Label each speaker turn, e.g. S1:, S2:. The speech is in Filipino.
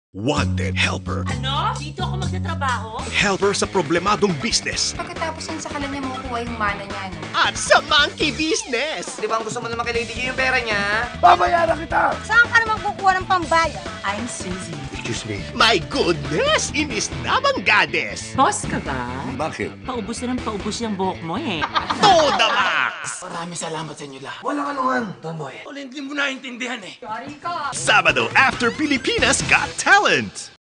S1: Wanted helper.
S2: Ano? Dito ako magtatrabaho?
S1: Helper sa problemadong business.
S3: Pagkatapos yan, sa kanya makukuha yung mana niya, no?
S1: At sa monkey business.
S4: Di ba ang gusto mo naman kay Lady G yung pera niya?
S1: Babayaran kita!
S5: Saan ka naman kukuha ng pambayad? I'm Suzy.
S1: Excuse me. My goodness! Inis namang goddess!
S2: Boss ka ba?
S1: Bakit?
S2: Paubos na ng paubos yung buhok mo eh.
S1: To the max!
S4: Maraming salamat sa inyo lahat.
S6: Walang anuman.
S4: Tomoy.
S6: Hindi mo naintindihan eh.
S1: Sabado after Pilipinas Got Talent.